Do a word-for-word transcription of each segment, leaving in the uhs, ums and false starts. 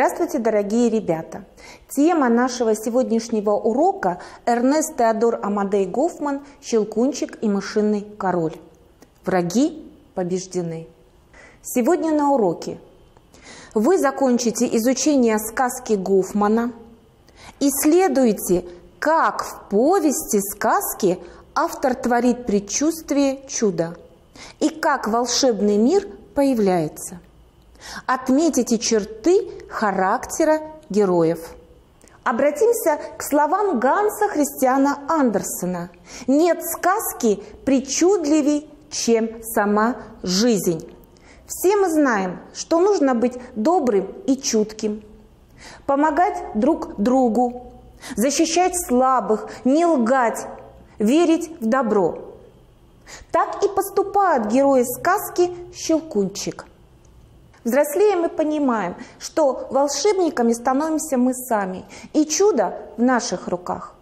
Здравствуйте, дорогие ребята! Тема нашего сегодняшнего урока – Эрнест Теодор Амадей Гофман «Щелкунчик и мышиный король». Враги побеждены. Сегодня на уроке вы закончите изучение сказки Гофмана, исследуйте, как в повести сказки автор творит предчувствие чуда и как волшебный мир появляется. Отметите черты характера героев. Обратимся к словам Ганса Христиана Андерсена. Нет сказки причудливей, чем сама жизнь. Все мы знаем, что нужно быть добрым и чутким, помогать друг другу, защищать слабых, не лгать, верить в добро. Так и поступают герои сказки «Щелкунчик». Взрослея мы понимаем, что волшебниками становимся мы сами, и чудо в наших руках.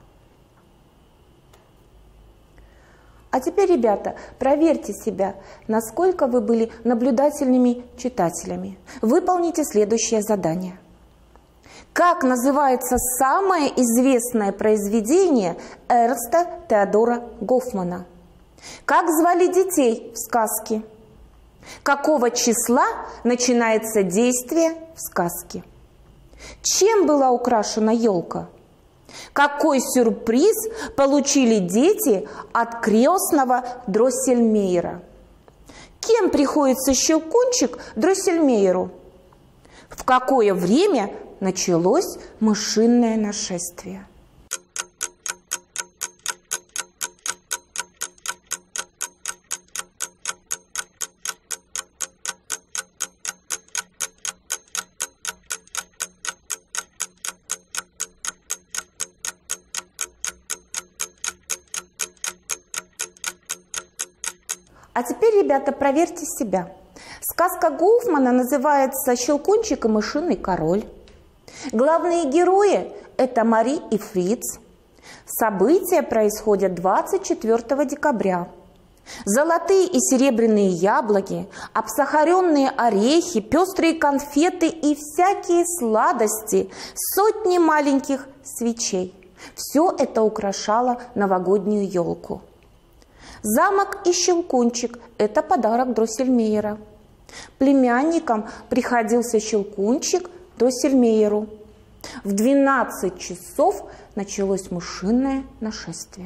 А теперь, ребята, проверьте себя, насколько вы были наблюдательными читателями. Выполните следующее задание. Как называется самое известное произведение Эрнста Теодора Гофмана? Как звали детей в сказке? Какого числа начинается действие в сказке? Чем была украшена елка? Какой сюрприз получили дети от крестного Дроссельмейера? Кем приходится Щелкунчик Дроссельмейеру? В какое время началось мышиное нашествие? А теперь, ребята, проверьте себя. Сказка Гофмана называется «Щелкунчик и мышиный король». Главные герои – это Мари и Фриц. События происходят двадцать четвёртого декабря. Золотые и серебряные яблоки, обсахаренные орехи, пестрые конфеты и всякие сладости, сотни маленьких свечей. Все это украшало новогоднюю елку. Замок и Щелкунчик – это подарок Дроссельмейера. Племянником приходился Щелкунчик Дроссельмейеру. В двенадцать часов началось мышиное нашествие.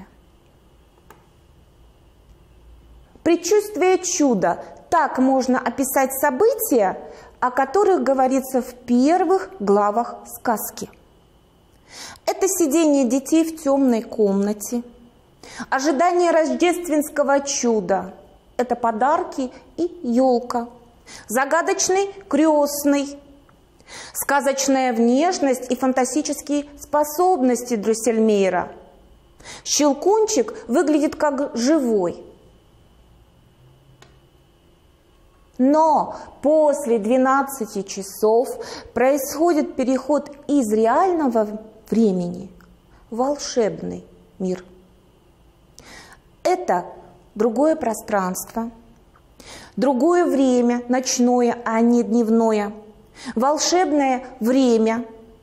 Предчувствие чуда – так можно описать события, о которых говорится в первых главах сказки. Это сидение детей в темной комнате, ожидание рождественского чуда – это подарки и елка, загадочный крестный, сказочная внешность и фантастические способности Дроссельмейера. Щелкунчик выглядит как живой. Но после двенадцати часов происходит переход из реального времени в волшебный мир. Это другое пространство, другое время, ночное, а не дневное, волшебное время.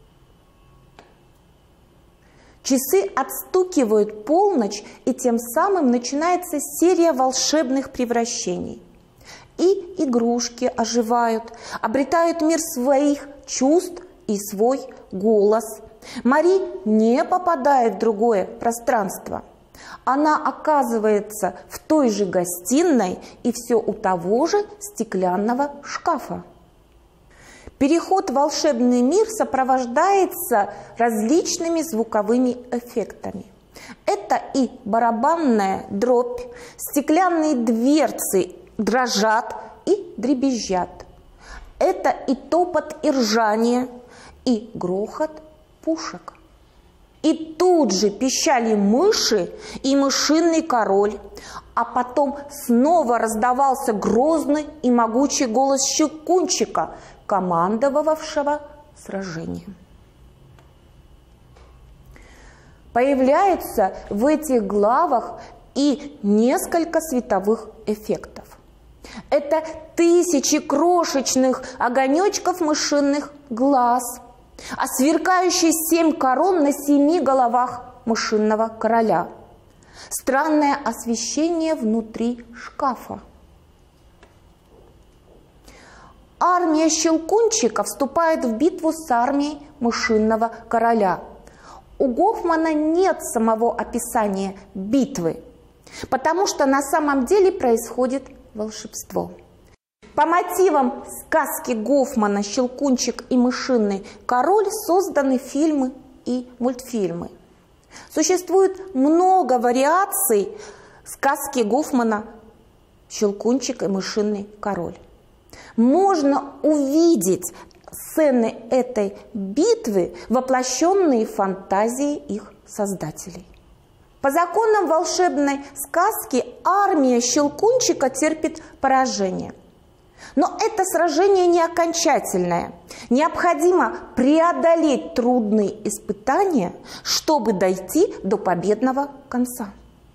Часы отстукивают полночь, и тем самым начинается серия волшебных превращений. И игрушки оживают, обретают мир своих чувств и свой голос. Мари не попадает в другое пространство. Она оказывается в той же гостиной и все у того же стеклянного шкафа. Переход в волшебный мир сопровождается различными звуковыми эффектами. Это и барабанная дробь, стеклянные дверцы дрожат и дребезжат. Это и топот и ржание, и грохот пушек. И тут же пищали мыши и мышиный король, а потом снова раздавался грозный и могучий голос Щелкунчика, командовавшего сражением. Появляются в этих главах и несколько световых эффектов. Это тысячи крошечных огонечков мышиных глаз, а сверкающие семь корон на семи головах мышиного короля. Странное освещение внутри шкафа. Армия Щелкунчика вступает в битву с армией мышиного короля. У Гофмана нет самого описания битвы, потому что на самом деле происходит волшебство. По мотивам сказки Гофмана «Щелкунчик и мышиный король» созданы фильмы и мультфильмы. Существует много вариаций сказки Гофмана «Щелкунчик и мышиный король». Можно увидеть сцены этой битвы, воплощенные в фантазии их создателей. По законам волшебной сказки армия Щелкунчика терпит поражение. Но это сражение не окончательное. Необходимо преодолеть трудные испытания, чтобы дойти до победного конца.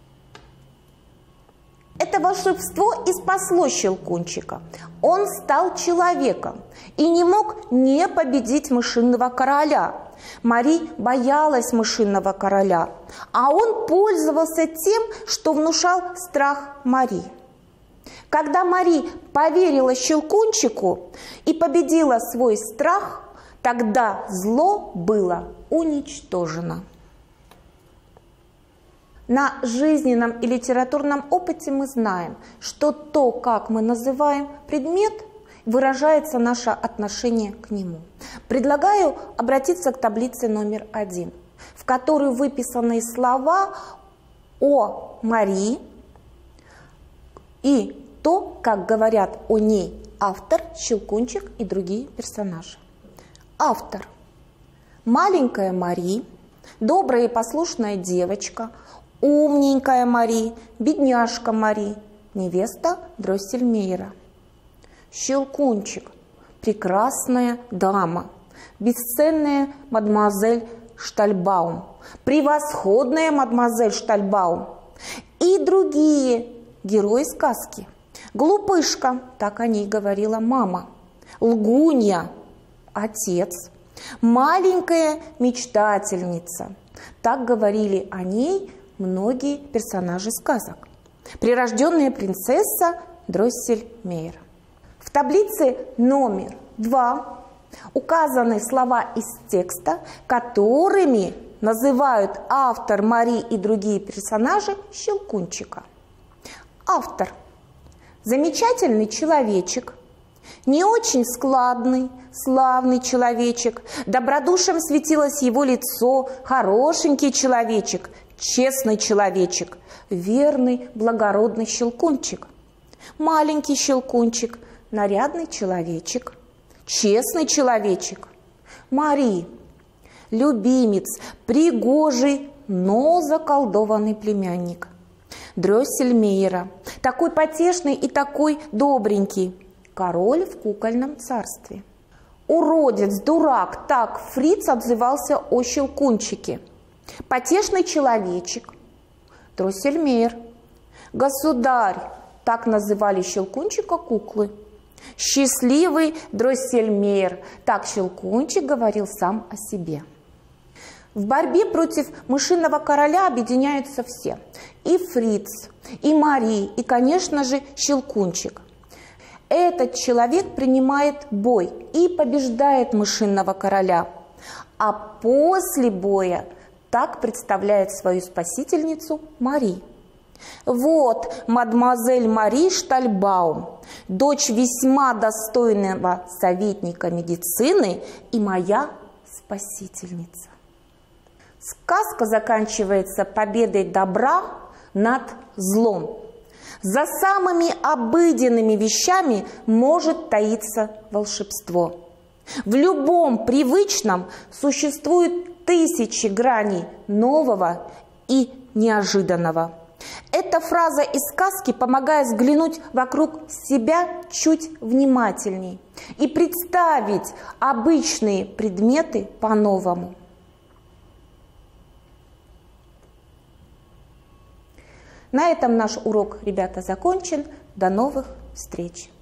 Это волшебство и спасло Щелкунчика. Он стал человеком и не мог не победить мышиного короля. Мари боялась мышиного короля, а он пользовался тем, что внушал страх Мари. Когда Мари поверила Щелкунчику и победила свой страх, тогда зло было уничтожено. На жизненном и литературном опыте мы знаем, что то, как мы называем предмет, выражается наше отношение к нему. Предлагаю обратиться к таблице номер один, в которой выписаны слова о Мари и то, как говорят о ней автор, Щелкунчик и другие персонажи. Автор. Маленькая Мари, добрая и послушная девочка, умненькая Мари, бедняжка Мари, невеста Дроссельмейра. Щелкунчик, прекрасная дама, бесценная мадемуазель Штальбаум, превосходная мадемуазель Штальбаум и другие герои сказки. Глупышка, так о ней говорила мама, лгунья, отец, маленькая мечтательница, так говорили о ней многие персонажи сказок. Прирожденная принцесса Дроссельмейр. В таблице номер два указаны слова из текста, которыми называют автор, Мари и другие персонажи Щелкунчика. Автор. Замечательный человечек, не очень складный, славный человечек, добродушием светилось его лицо, хорошенький человечек, честный человечек, верный, благородный Щелкунчик. Маленький Щелкунчик, нарядный человечек, честный человечек. Мари, любимец, пригожий, но заколдованный племянник. Дроссельмейра, такой потешный и такой добренький, король в кукольном царстве. Уродец, дурак, так Фриц отзывался о Щелкунчике. Потешный человечек, Дроссельмейр. Государь, так называли Щелкунчика куклы. Счастливый Дроссельмейр, так Щелкунчик говорил сам о себе. В борьбе против мышиного короля объединяются все. И Фриц, и Мари, и, конечно же, Щелкунчик. Этот человек принимает бой и побеждает мышиного короля. А после боя так представляет свою спасительницу Мари. Вот мадемуазель Мари Штальбаум, дочь весьма достойного советника медицины и моя спасительница. Сказка заканчивается победой добра над злом. За самыми обыденными вещами может таиться волшебство. В любом привычном существует тысячи граней нового и неожиданного. Эта фраза из сказки помогает взглянуть вокруг себя чуть внимательней и представить обычные предметы по-новому. На этом наш урок, ребята, закончен. До новых встреч!